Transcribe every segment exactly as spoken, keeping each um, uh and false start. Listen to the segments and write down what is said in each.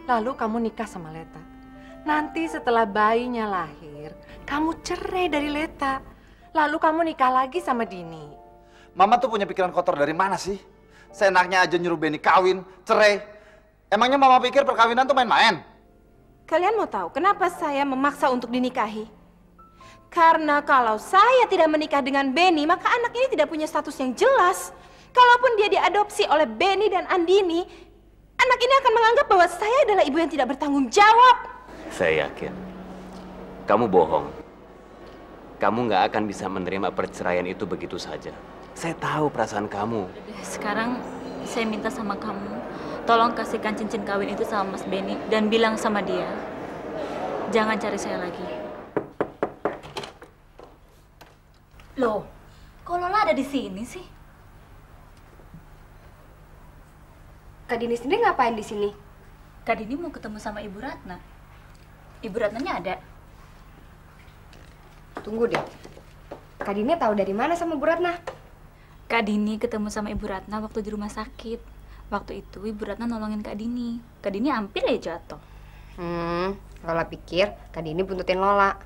Lalu kamu nikah sama Leta. Nanti setelah bayinya lahir, kamu cerai dari Leta. Lalu kamu nikah lagi sama Dini. Mama tuh punya pikiran kotor dari mana sih? Seenaknya aja nyuruh Benny kawin, cerai. Emangnya Mama pikir perkawinan tuh main-main? Kalian mau tahu kenapa saya memaksa untuk dinikahi? Karena kalau saya tidak menikah dengan Benny, maka anak ini tidak punya status yang jelas. Kalaupun dia diadopsi oleh Benny dan Andini, anak ini akan menganggap bahwa saya adalah ibu yang tidak bertanggung jawab. Saya yakin kamu bohong. Kamu nggak akan bisa menerima perceraian itu begitu saja. Saya tahu perasaan kamu. Sekarang saya minta sama kamu, tolong kasihkan cincin kawin itu sama Mas Benny dan bilang sama dia, jangan cari saya lagi. Loh, kok Lola ada di sini sih? Kak Dini sendiri ngapain di sini? Kak Dini mau ketemu sama Ibu Ratna. Ibu Ratnanya ada. Tunggu deh. Kak Dini tahu dari mana sama Bu Ratna? Kak Dini ketemu sama Ibu Ratna waktu di rumah sakit. Waktu itu Ibu Ratna nolongin Kak Dini. Kak Dini hampir aja jatuh. Hmm, Lola pikir Kak Dini buntutin Lola.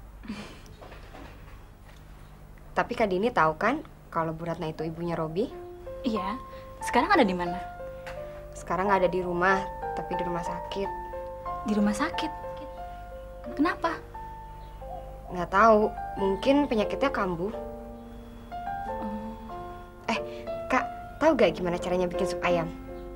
Tapi Kak Dini tahu kan kalau Bu Ratna itu ibunya Robi? Iya. Sekarang ada di mana? Sekarang nggak ada di rumah, tapi di rumah sakit. Di rumah sakit? Kenapa? Nggak tahu, mungkin penyakitnya kambuh. Oh. Eh, Kak, tahu gak gimana caranya bikin sup ayam?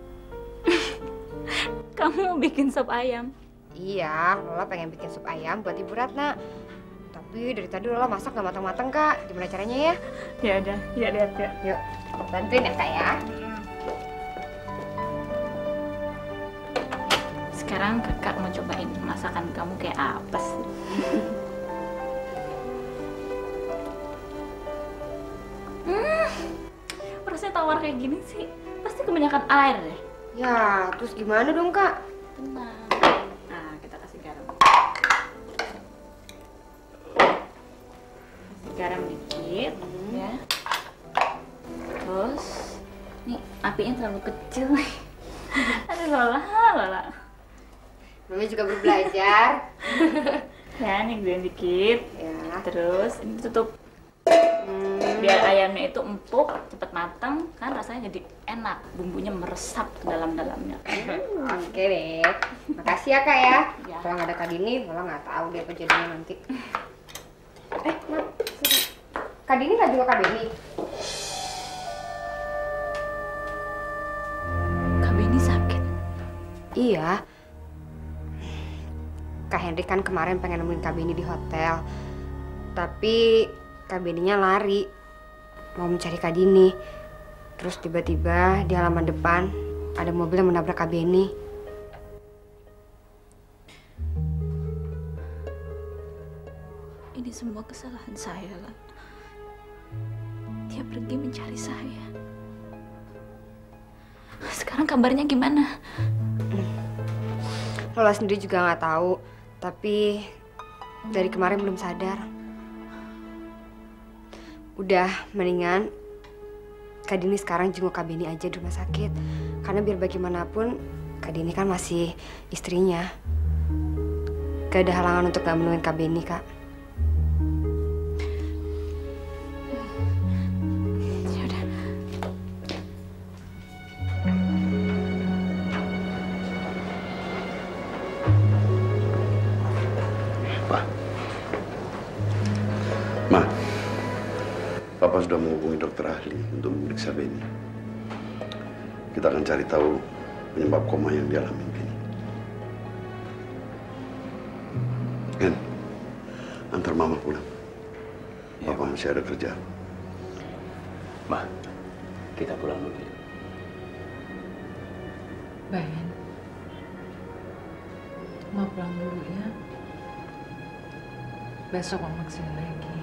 Kamu bikin sup ayam? Iya, Lola pengen bikin sup ayam buat Ibu Ratna. Tapi dari tadi Lola masak nggak matang-matang, Kak. Gimana caranya ya? Ya udah, ya lihat ya. Yuk, bantuin ya, Kak ya. Sekarang kakak mau cobain masakan kamu kayak apa sih? Hmm, rasanya tawar kayak gini sih, pasti kebanyakan air deh. Ya, terus gimana dong, Kak? Tenang. Nah, kita kasih garam. Kasih garam dikit, hmm. ya. Terus, nih apinya terlalu kecil nih. Aduh, Lola, Lola. Mami juga baru belajar. Ya, nih gedein dikit. Ya. Terus ini tutup. Hmm. Biar ayamnya itu empuk, cepet matang, kan rasanya jadi enak. Bumbunya meresap ke dalam-dalamnya. Oke deh. Makasih ya, Kak ya. Ya. Kalau nggak ada Kak Dini, Lola nggak tahu dia apa jadinya nanti. Eh, Ma, Kak Dini nggak juga Kak Beni? Kak Beni sakit? Iya. Kak Henry kan kemarin pengen nemuin Kak Beni di hotel. Tapi Kak Beninya lari. Mau mencari Kak Dini. Terus tiba-tiba di halaman depan ada mobil yang menabrak Kak Beni. Ini semua kesalahan saya, Lan. Dia pergi mencari saya. Sekarang kabarnya gimana? Lola sendiri juga nggak tahu. Tapi dari kemarin belum sadar. Udah, mendingan Kak Dini sekarang jenguk Kak Beni aja di rumah sakit. Karena biar bagaimanapun Kak Dini kan masih istrinya. Gak ada halangan untuk gak menemuin Kak Beni, Kak. Yaudah. Pak. Ma. Papa sudah menghubungi dokter ahli untuk memeriksa Beni. Kita akan cari tahu penyebab koma yang dialami Beni. Ken, antar Mama pulang. Ya. Papa masih ada kerjaan. Ma, kita pulang dulu. Ben, mau pulang dulu ya. Besok Mama kesini lagi.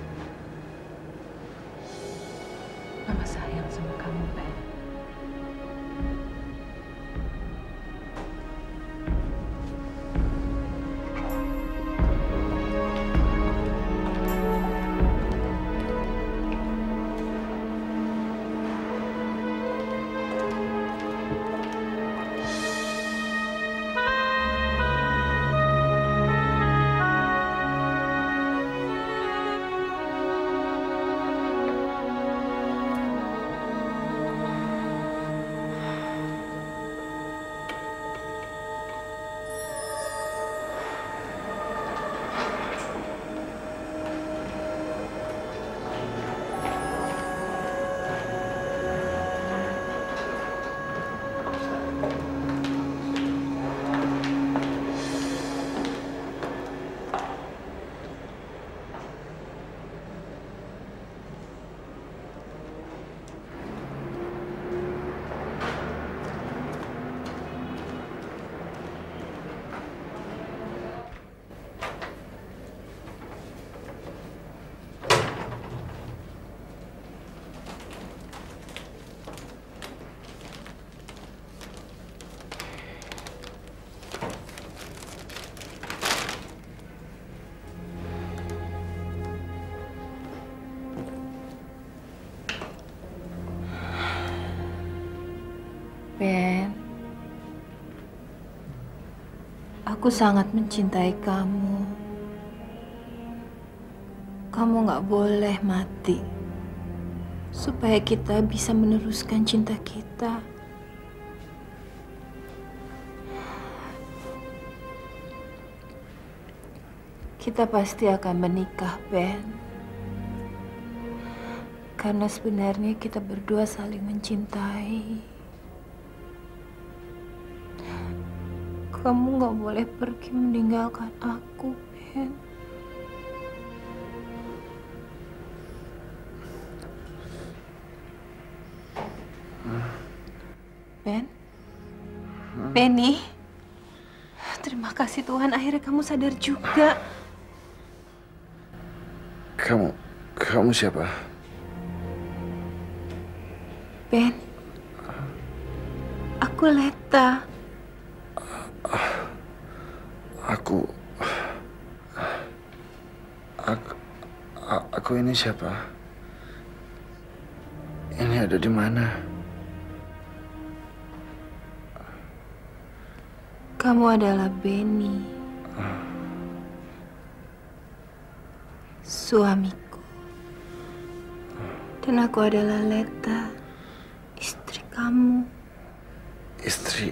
Mama sayang sama kamu, Ben. Ben, aku sangat mencintai kamu. Kamu nggak boleh mati, supaya kita bisa meneruskan cinta kita. Kita pasti akan menikah, Ben. Karena sebenarnya kita berdua saling mencintai. Kamu nggak boleh pergi meninggalkan aku, Ben. Ben? Benny? Terima kasih Tuhan, akhirnya kamu sadar juga. Kamu, kamu siapa? Ben, aku Leta. Aku, aku, aku ini siapa? Ini ada di mana? Kamu adalah Benny, suamiku. Dan aku adalah Leta, istri kamu. Istri?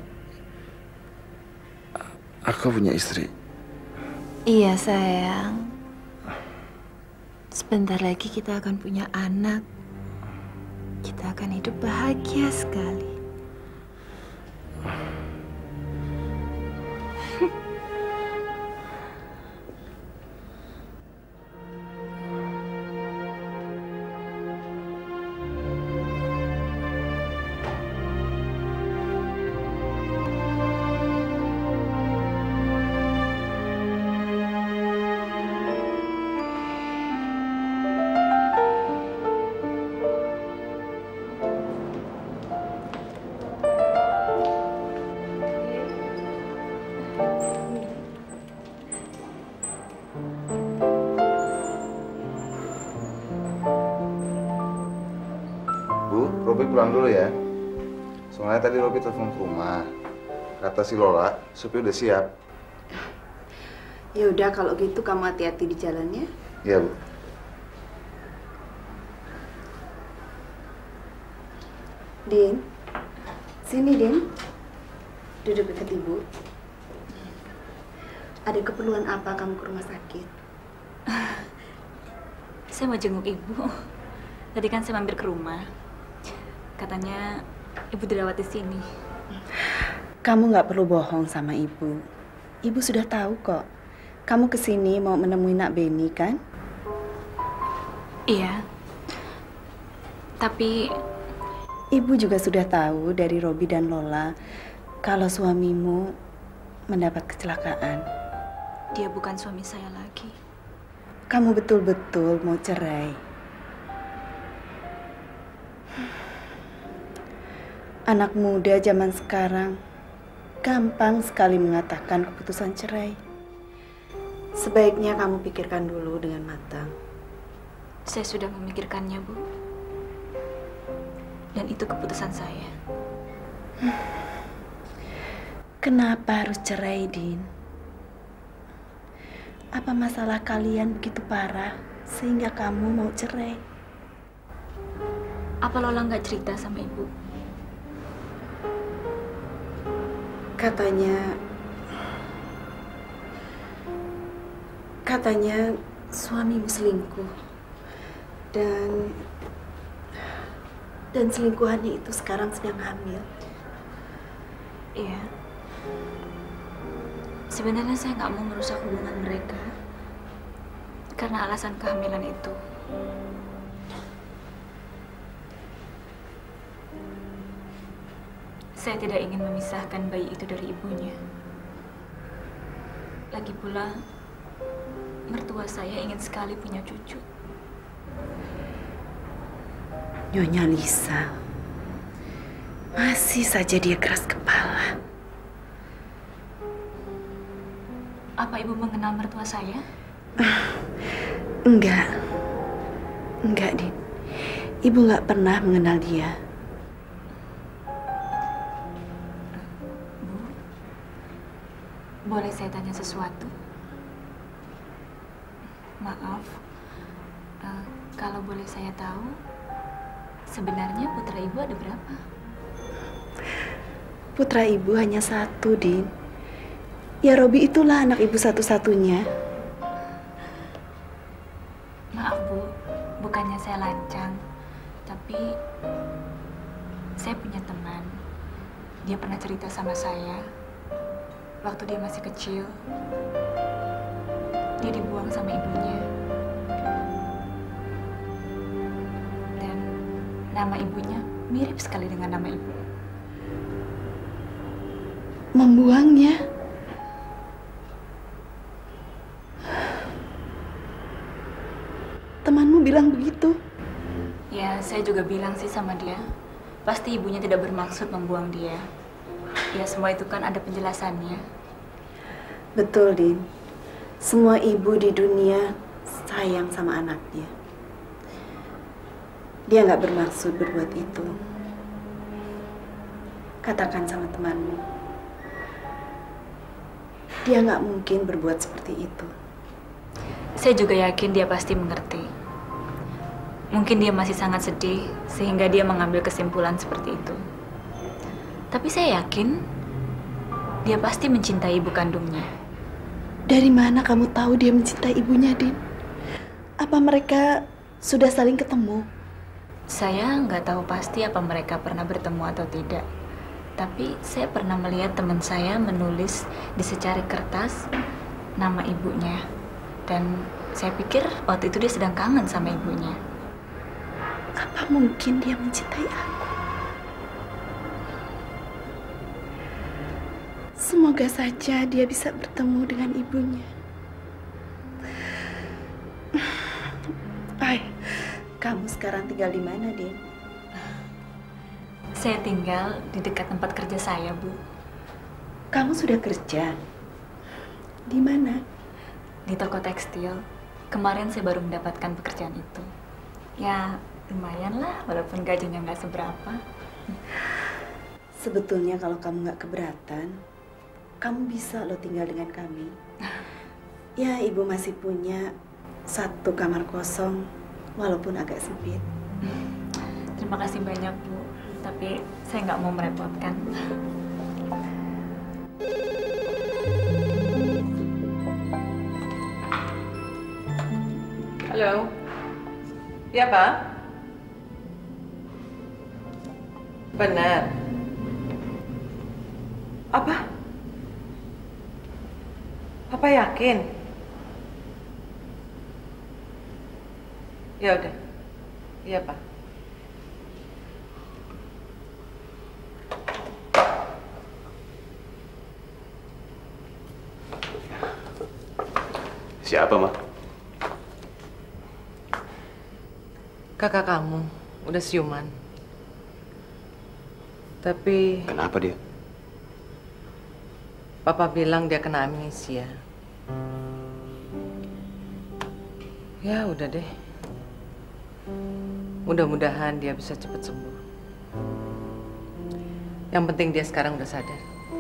Aku punya istri? Iya, sayang. Sebentar lagi kita akan punya anak. Kita akan hidup bahagia sekali. Robi pulang dulu ya. Soalnya tadi Robi telepon ke rumah. Kata si Lola, Supi udah siap. Ya udah kalau gitu kamu hati-hati di jalannya. Iya, Bu. Din, sini Din. Duduk dekat Ibu. Ada keperluan apa kamu ke rumah sakit? Saya mau jenguk Ibu. Tadi kan saya mampir ke rumah. Katanya Ibu dirawat di sini. Kamu nggak perlu bohong sama Ibu. Ibu sudah tahu kok. Kamu kesini mau menemui Nak Benny, kan? Iya. Tapi Ibu juga sudah tahu dari Robi dan Lola kalau suamimu mendapat kecelakaan. dia bukan suami saya lagi. Kamu betul-betul mau cerai. Anak muda zaman sekarang gampang sekali mengatakan keputusan cerai. Sebaiknya kamu pikirkan dulu dengan matang. Saya sudah memikirkannya, Bu. Dan itu keputusan saya. Kenapa harus cerai, Din? Apa masalah kalian begitu parah sehingga kamu mau cerai? Apa Lola nggak cerita sama Ibu? Katanya, katanya suamimu selingkuh dan dan selingkuhannya itu sekarang sedang hamil. Iya. Sebenarnya saya nggak mau merusak hubungan mereka karena alasan kehamilan itu. Saya tidak ingin memisahkan bayi itu dari ibunya. Lagi pula, mertua saya ingin sekali punya cucu. Nyonya Lisa, masih saja dia keras kepala. Apa Ibu mengenal mertua saya? Enggak, enggak, Din. Ibu nggak pernah mengenal dia. Boleh saya tanya sesuatu? Maaf, uh, kalau boleh saya tahu, sebenarnya putra ibu ada berapa? Putra ibu hanya satu, Din. Ya, Robi itulah anak ibu satu-satunya. Maaf, Bu. Bukannya saya lancang, tapi saya punya teman. Dia pernah cerita sama saya, waktu dia masih kecil, dia dibuang sama ibunya. Dan nama ibunya mirip sekali dengan nama ibu. Membuangnya? Temanmu bilang begitu? Ya, saya juga bilang sih sama dia. Pasti ibunya tidak bermaksud membuang dia. Ya, semua itu kan ada penjelasannya. Betul, Din. Semua ibu di dunia sayang sama anaknya. Dia nggak bermaksud berbuat itu. Katakan sama temanmu. Dia nggak mungkin berbuat seperti itu. Saya juga yakin dia pasti mengerti. Mungkin dia masih sangat sedih, sehingga dia mengambil kesimpulan seperti itu. Tapi saya yakin, dia pasti mencintai ibu kandungnya. Dari mana kamu tahu dia mencintai ibunya, Din? Apa mereka sudah saling ketemu? Saya nggak tahu pasti apa mereka pernah bertemu atau tidak. Tapi saya pernah melihat teman saya menulis di secari kertas nama ibunya. Dan saya pikir waktu itu dia sedang kangen sama ibunya. Apa mungkin dia mencintai aku? Semoga saja dia bisa bertemu dengan ibunya. Ay, kamu sekarang tinggal di mana, Din? Saya tinggal di dekat tempat kerja saya, Bu. Kamu sudah kerja? Di mana? Di toko tekstil. Kemarin saya baru mendapatkan pekerjaan itu. Ya, lumayan lah, walaupun gajinya nggak seberapa. Sebetulnya kalau kamu nggak keberatan, kamu bisa loh tinggal dengan kami. Ya, ibu masih punya satu kamar kosong, walaupun agak sempit. Terima kasih banyak, Bu. Tapi saya nggak mau merepotkan. Halo. Ya, Pak? Benar. Apa? Papa yakin? Ya udah. Iya, Pak. Siapa, Ma? Kakak kamu udah siuman. Tapi Kenapa dia? Papa bilang dia kena amnesia. Ya udah deh. Mudah-mudahan dia bisa cepat sembuh. Yang penting dia sekarang udah sadar.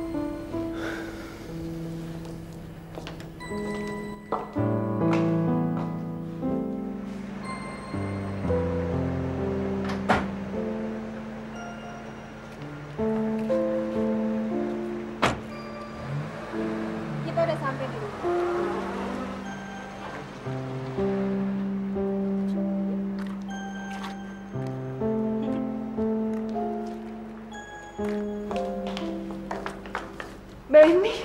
Kita udah sampai di rumah. Benny.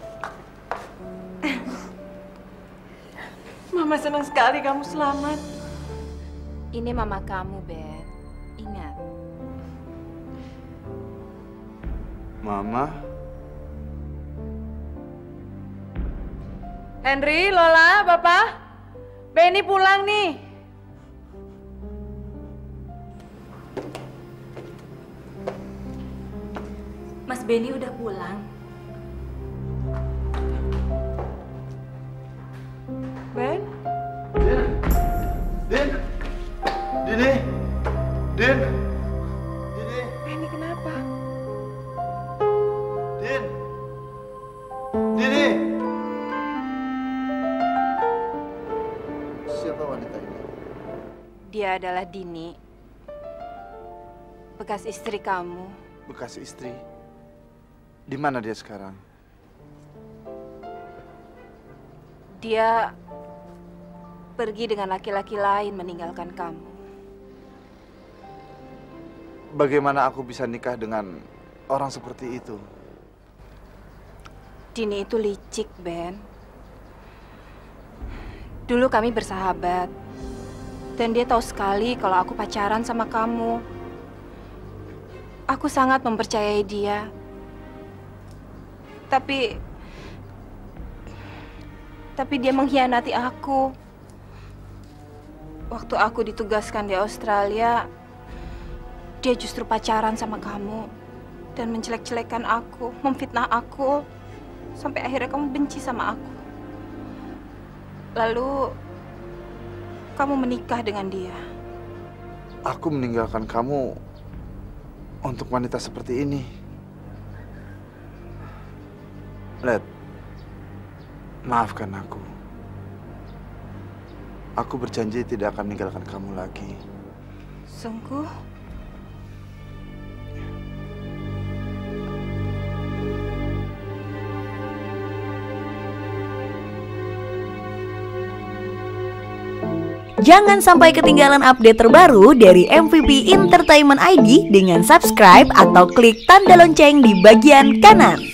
Mama senang sekali kamu selamat. Ini mama kamu, Ben. Ingat. Mama? Henry, Lola, Bapak. Benny pulang nih. Mas Benny udah pulang. Ben? Din? Din? Dini? Din? Dini? Benny kenapa? Din? Dini? Dia adalah Dini, bekas istri kamu. Bekas istri? Di mana dia sekarang? Dia pergi dengan laki-laki lain meninggalkan kamu. Bagaimana aku bisa nikah dengan orang seperti itu? Dini itu licik, Ben. Dulu kami bersahabat, dan dia tahu sekali kalau aku pacaran sama kamu. Aku sangat mempercayai dia. Tapi... Tapi dia mengkhianati aku. Waktu aku ditugaskan di Australia, dia justru pacaran sama kamu dan menjelek-jelekan aku, memfitnah aku, sampai akhirnya kamu benci sama aku. Lalu kamu menikah dengan dia. Aku meninggalkan kamu untuk wanita seperti ini. Let, maafkan aku. Aku berjanji tidak akan meninggalkan kamu lagi. Sungguh? Jangan sampai ketinggalan update terbaru dari M V P Entertainment I D dengan subscribe atau klik tanda lonceng di bagian kanan.